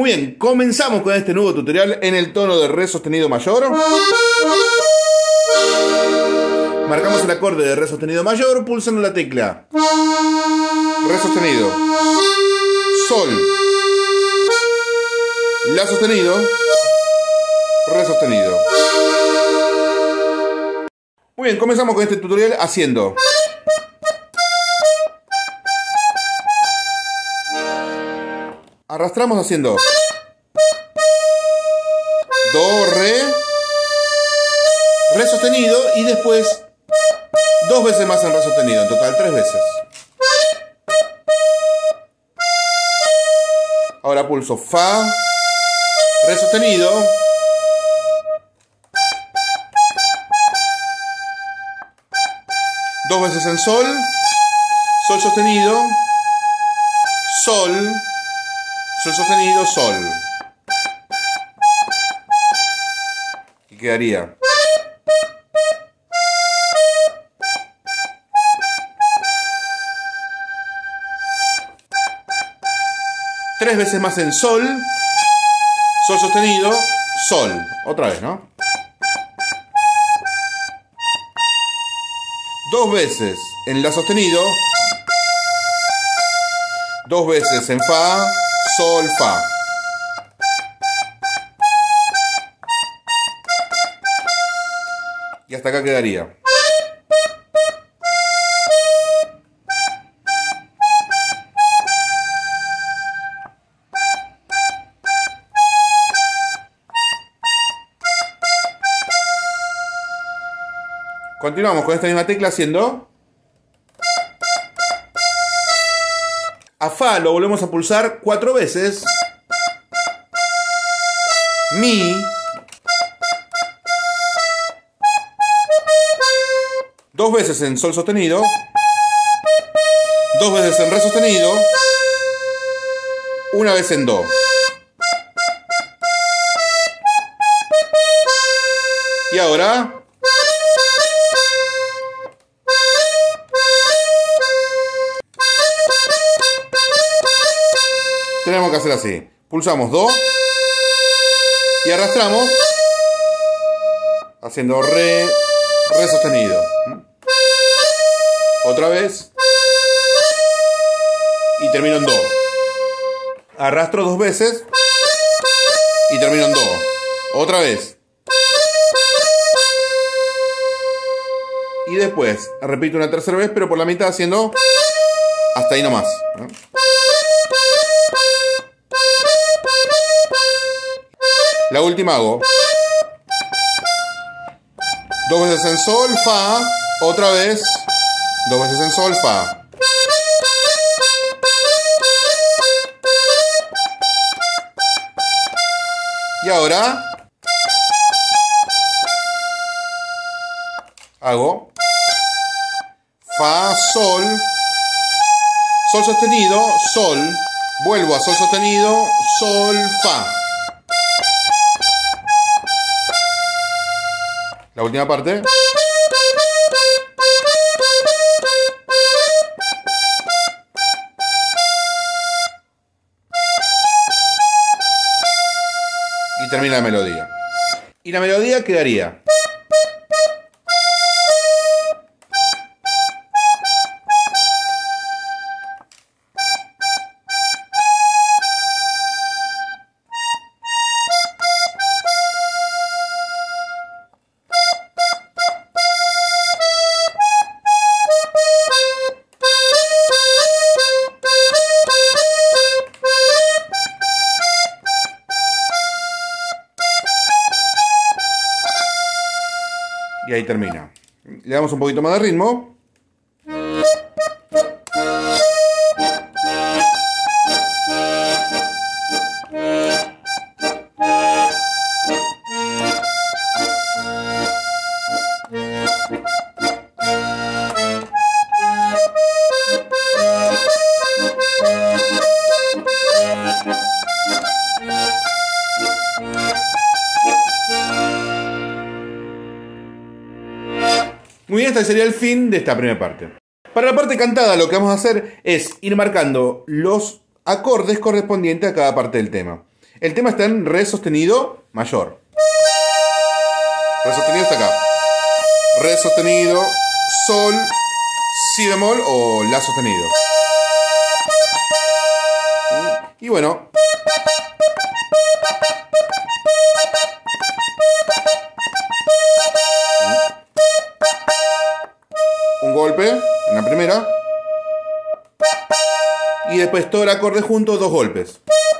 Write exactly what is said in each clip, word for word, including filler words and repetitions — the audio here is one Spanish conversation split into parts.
Muy bien, comenzamos con este nuevo tutorial en el tono de re sostenido mayor. Marcamos el acorde de re sostenido mayor pulsando la tecla re sostenido, sol, la sostenido, re sostenido. Muy bien, comenzamos con este tutorial haciendo arrastramos haciendo do, re, re sostenido y después dos veces más en re sostenido, en total tres veces. Ahora pulso fa, re sostenido, dos veces en sol, sol sostenido, sol, sol sostenido, sol. Y quedaría tres veces más en sol, sol sostenido, sol. Otra vez, ¿no? Dos veces en la sostenido, dos veces en fa, sol, fa. Y hasta acá quedaría. Continuamos con esta misma tecla haciendo a fa, lo volvemos a pulsar cuatro veces, mi, dos veces en sol sostenido, dos veces en re sostenido, una vez en do. Y ahora tenemos que hacer así. Pulsamos do y arrastramos haciendo re, re sostenido. Otra vez y termino en do. Arrastro dos veces y termino en do. Otra vez. Y después repito una tercera vez, pero por la mitad haciendo hasta ahí nomás. La última hago dos veces en sol, fa, otra vez, dos veces en sol, fa. Y ahora hago fa, sol, sol sostenido, sol, vuelvo a sol sostenido, sol, fa. La última parte. Y termina la melodía. Y la melodía quedaría y ahí termina. Le damos un poquito más de ritmo. Muy bien, este sería el fin de esta primera parte. Para la parte cantada lo que vamos a hacer es ir marcando los acordes correspondientes a cada parte del tema. El tema está en re sostenido mayor. Re sostenido está acá. Re sostenido, sol, si bemol o la sostenido. Y bueno. Un golpe en la primera. Y después todo el acorde junto, dos golpes.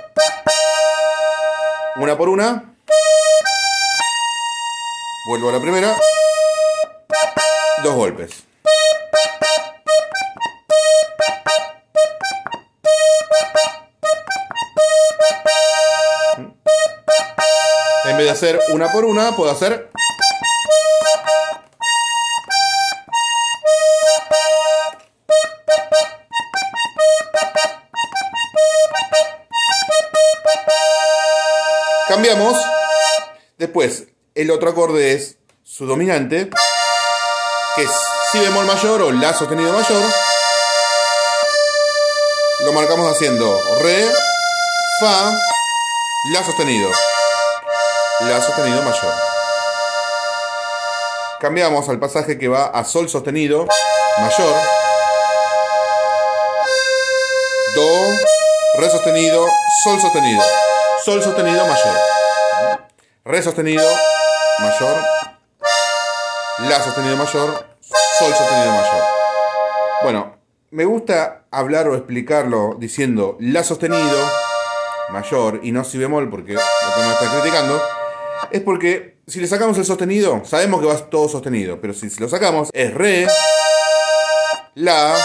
Una por una. Vuelvo a la primera. Dos golpes. En vez de hacer una por una, puedo hacer... Cambiamos. Después, el otro acorde es su dominante, que es si bemol mayor o la sostenido mayor. Lo marcamos haciendo re, fa, la sostenido, la sostenido mayor. Cambiamos al pasaje que va a sol sostenido mayor, do, re sostenido, sol sostenido, sol sostenido mayor, re sostenido mayor, la sostenido mayor, sol sostenido mayor. Bueno, me gusta hablar o explicarlo diciendo la sostenido mayor y no si bemol, porque lo que me está criticando es porque si le sacamos el sostenido, sabemos que va todo sostenido, pero si lo sacamos es re, la,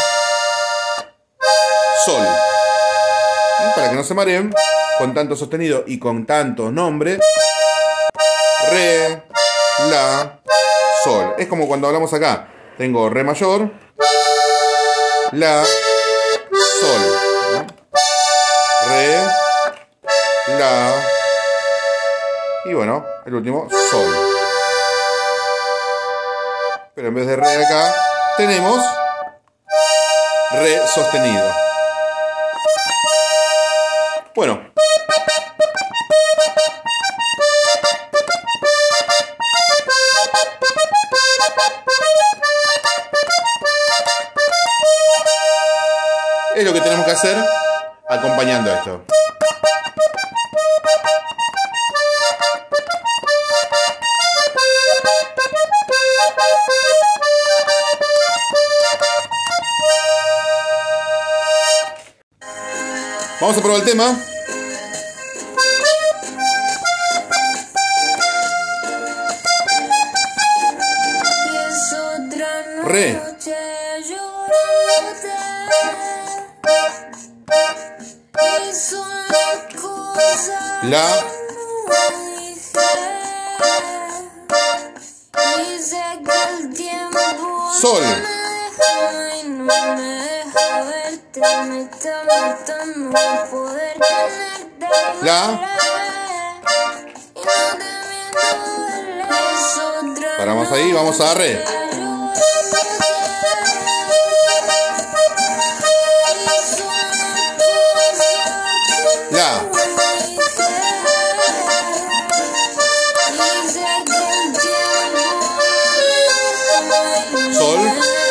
sol. Para que no se mareen con tanto sostenido y con tantos nombres, re, la, sol. Es como cuando hablamos acá. Tengo re mayor, la, sol, re, la, y bueno, el último, sol. Pero en vez de re acá, tenemos re sostenido. Bueno. Es lo que tenemos que hacer acompañando esto. Vamos a probar el tema. Re. La. Sol. La. Paramos ahí, vamos a re. La. Sol.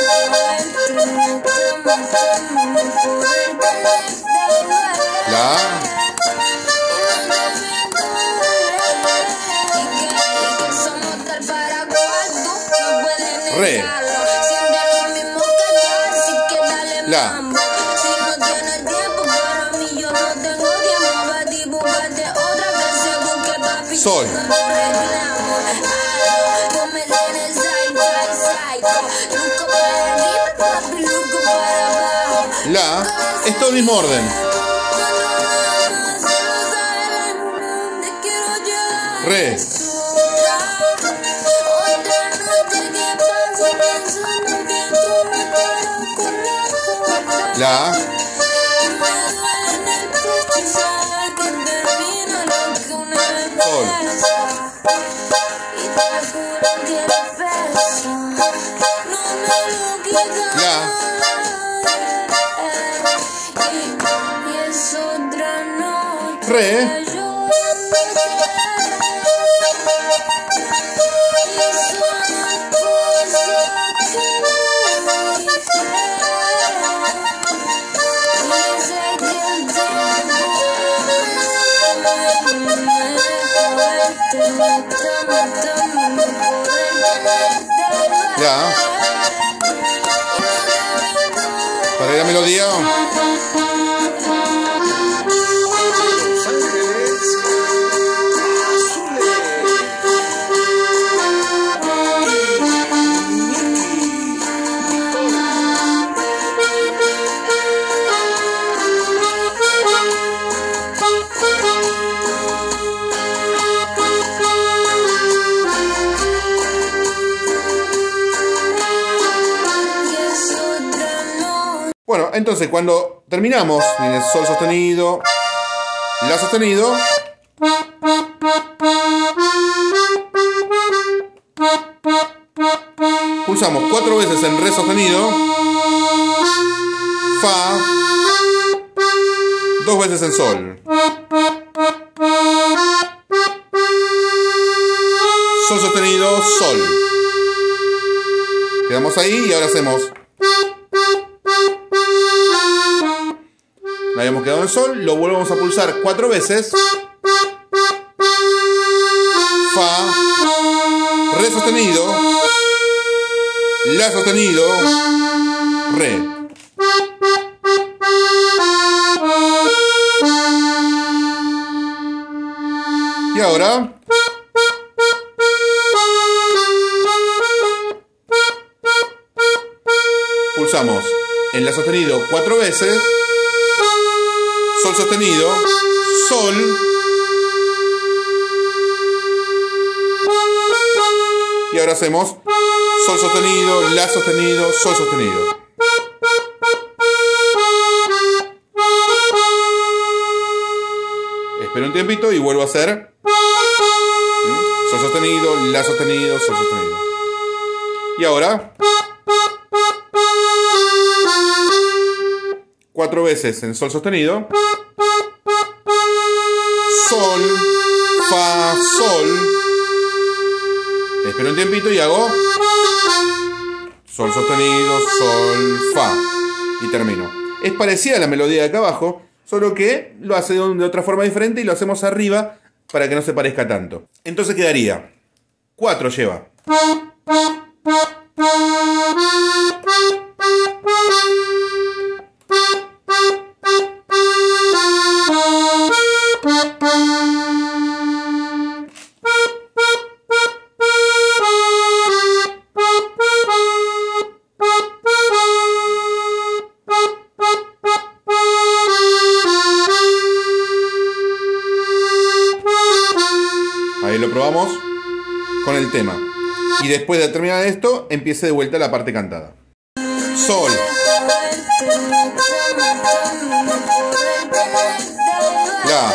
La. Re. La. Sol. La. Es todo el mismo orden. Re. La. Sol. La. Re. Ya. Para ir a melodía. Bueno, entonces cuando terminamos, viene sol sostenido, la sostenido, pulsamos cuatro veces en re sostenido, fa, dos veces en sol, sol sostenido, sol. Quedamos ahí y ahora hacemos. Habíamos quedado en sol, lo volvemos a pulsar cuatro veces. Fa, re sostenido, la sostenido, re. Y ahora pulsamos en la sostenido cuatro veces. Sol sostenido, sol, y ahora hacemos sol sostenido, la sostenido, sol sostenido. Espero un tiempito y vuelvo a hacer sol sostenido, la sostenido, sol sostenido. Y ahora cuatro veces en sol sostenido, sol, fa, sol. Espero un tiempito y hago sol sostenido, sol, fa. Y termino. Es parecida a la melodía de acá abajo, solo que lo hace de otra forma diferente y lo hacemos arriba para que no se parezca tanto. Entonces quedaría cuatro lleva. Ahí lo probamos con el tema. Y después de terminar esto, empiece de vuelta la parte cantada. Sol. La.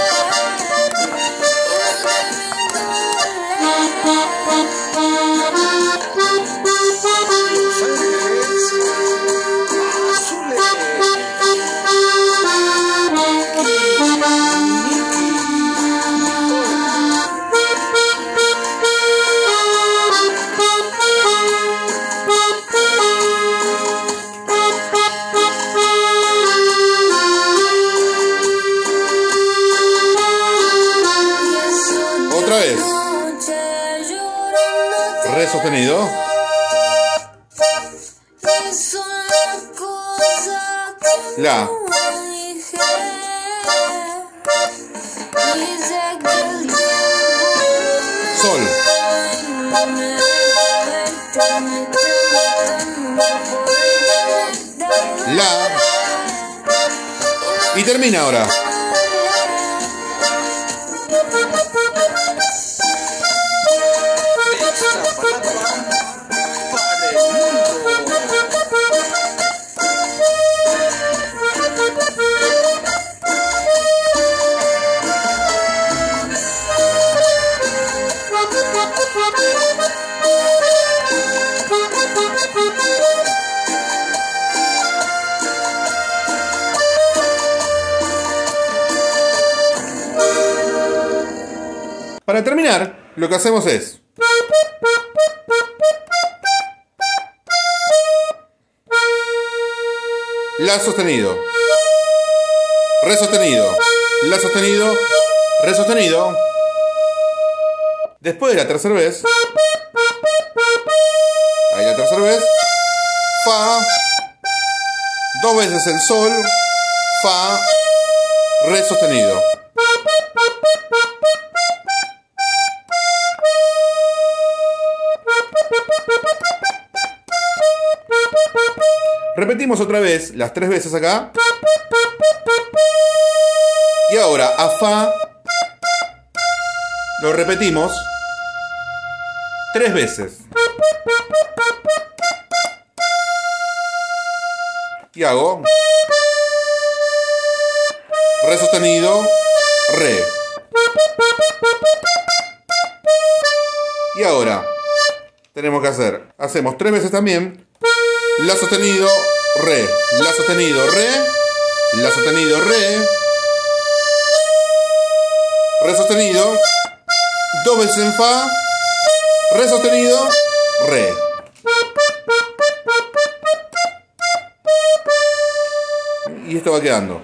Otra vez. Re sostenido. La. Sol. La. Y termina ahora. Para terminar, lo que hacemos es La sostenido, Re sostenido, La sostenido, Re sostenido. Después de la tercera vez, ahí la tercera vez, Fa, dos veces el Sol, Fa, Re sostenido. Repetimos otra vez las tres veces acá. Y ahora a Fa lo repetimos tres veces. Y hago Re sostenido, Re. Y ahora tenemos que hacer, hacemos tres veces también La sostenido, Re, La sostenido, Re, La sostenido, Re, Re sostenido, dos veces en Fa, Re sostenido, Re. Y esto va quedando.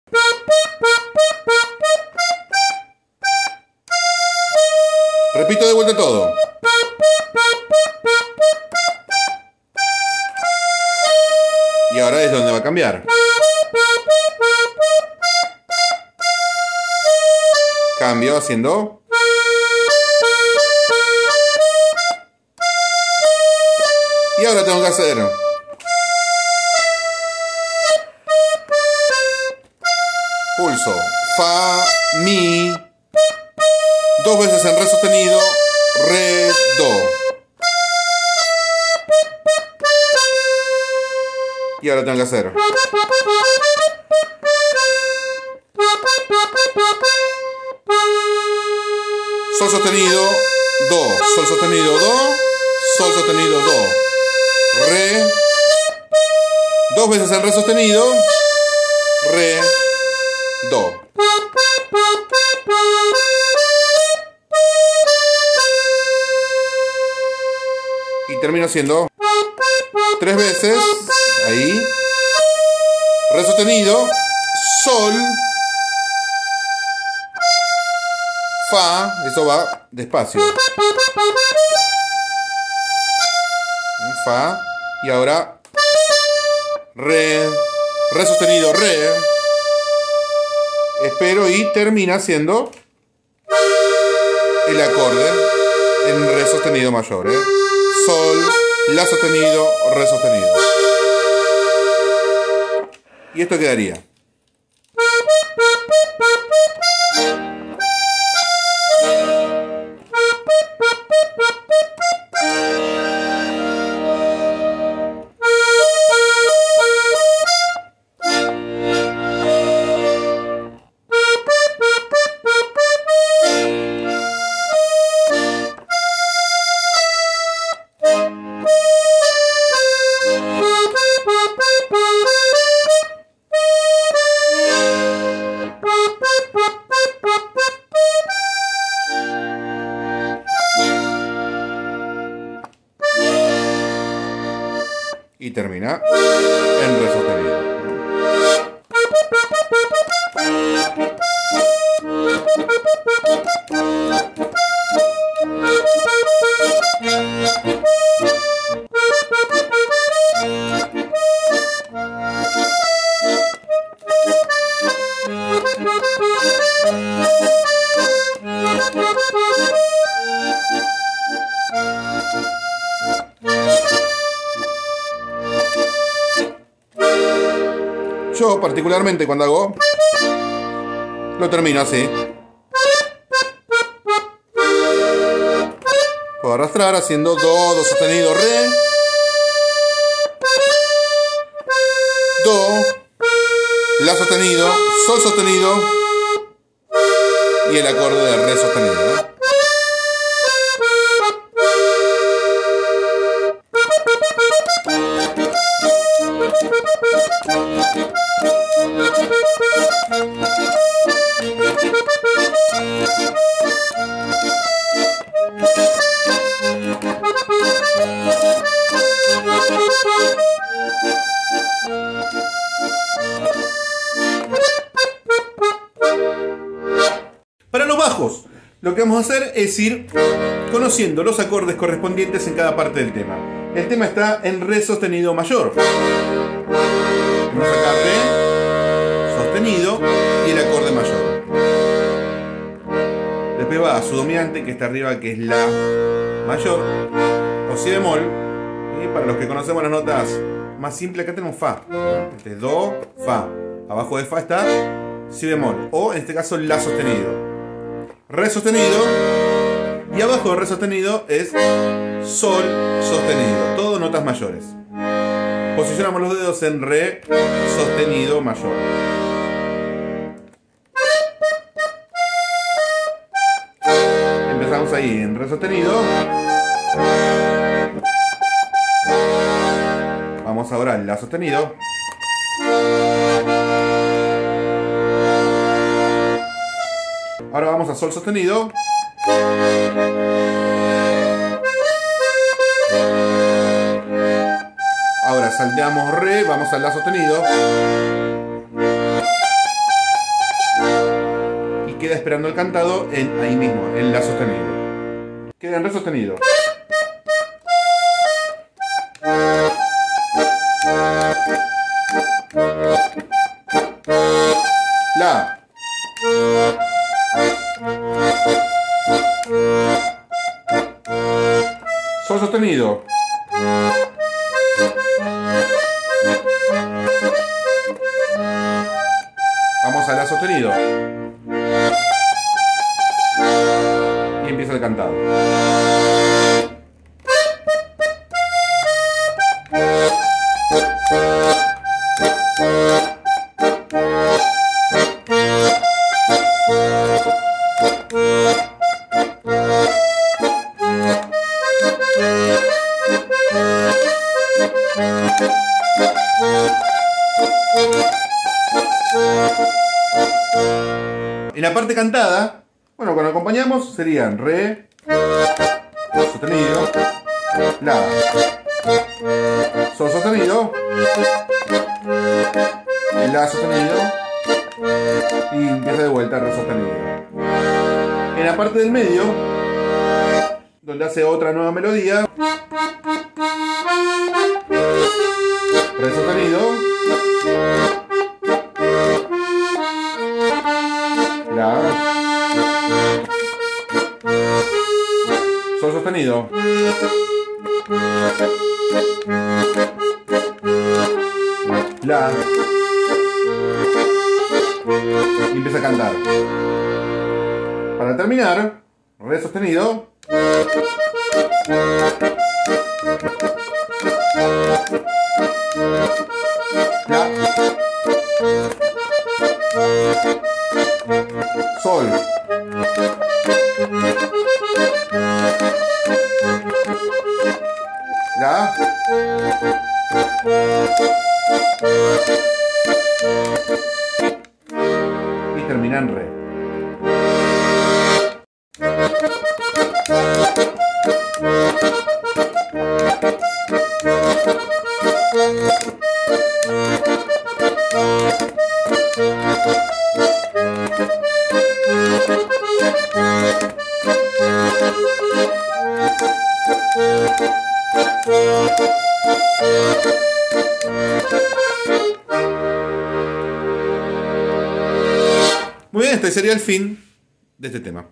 Repito de vuelta todo. Y ahora es donde va a cambiar. Cambio haciendo. Y ahora tengo que hacer pulso Fa, Mi, dos veces en Re sostenido, Re, Do. Y ahora tengo que hacer Sol sostenido, Do, Sol sostenido, Do, Sol sostenido, Do, Re, dos veces en Re sostenido, Re, Do. Y termino haciendo tres veces, ahí, Re sostenido, Sol, Fa, eso va despacio. Fa, y ahora Re, Re sostenido, Re. Espero y termina siendo el acorde en Re sostenido mayor, ¿eh? Sol, La sostenido, Re sostenido. Y esto quedaría. Y termina en Re sostenido. Yo particularmente cuando hago, lo termino así. Puedo arrastrar haciendo Do, Do sostenido, Re, Do, La sostenido, Sol sostenido y el acorde de Re sostenido, ¿no? que vamos a hacer es ir conociendo los acordes correspondientes en cada parte del tema. El tema está en re sostenido mayor. Vamos acá re sostenido y el acorde mayor. Después va a su dominante, que está arriba, que es la mayor, o si bemol. Y para los que conocemos las notas más simples, acá tenemos fa. Este es do, fa. Abajo de fa está si bemol, o en este caso la sostenido. Re sostenido, y abajo de re sostenido es sol sostenido, todo notas mayores. Posicionamos los dedos en re sostenido mayor. Empezamos ahí en re sostenido. Vamos ahora al la sostenido. Ahora vamos a sol sostenido. Ahora salteamos re, vamos al la sostenido. Y queda esperando el cantado en ahí mismo, en la sostenido. Queda en re sostenido. La. Sol sostenido. Vamos a la sostenido. Y empieza el cantado. En la parte cantada, bueno, cuando acompañamos serían re sostenido, la, sol sostenido, el la sostenido y empieza de vuelta re sostenido. En la parte del medio, donde hace otra nueva melodía, re sostenido, la, sol sostenido, la, y empieza a cantar. Para terminar, re sostenido, la, sol, la, y termina en re. Muy bien, este sería el fin de este tema.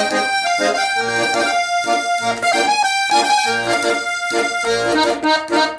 Thank you.